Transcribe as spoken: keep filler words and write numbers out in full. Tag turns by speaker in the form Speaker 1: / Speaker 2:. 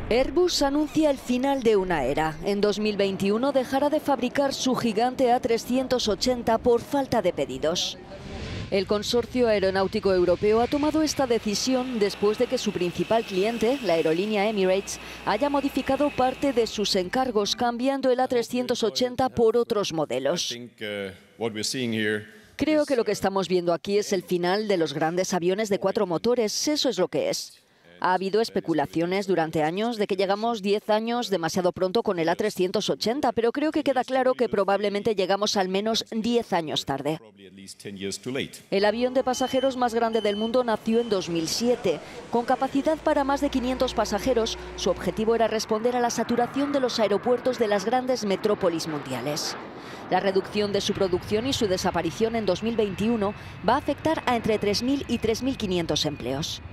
Speaker 1: Airbus anuncia el final de una era. En dos mil veintiuno dejará de fabricar su gigante A trescientos ochenta por falta de pedidos. El consorcio aeronáutico europeo ha tomado esta decisión después de que su principal cliente, la aerolínea Emirates, haya modificado parte de sus encargos, cambiando el A trescientos ochenta por otros modelos. Creo que lo que estamos viendo aquí es el final de los grandes aviones de cuatro motores. Eso es lo que es. Ha habido especulaciones durante años de que llegamos diez años demasiado pronto con el A trescientos ochenta, pero creo que queda claro que probablemente llegamos al menos diez años tarde. El avión de pasajeros más grande del mundo nació en dos mil siete. Con capacidad para más de quinientos pasajeros, su objetivo era responder a la saturación de los aeropuertos de las grandes metrópolis mundiales. La reducción de su producción y su desaparición en dos mil veintiuno va a afectar a entre tres mil y tres mil quinientos empleos.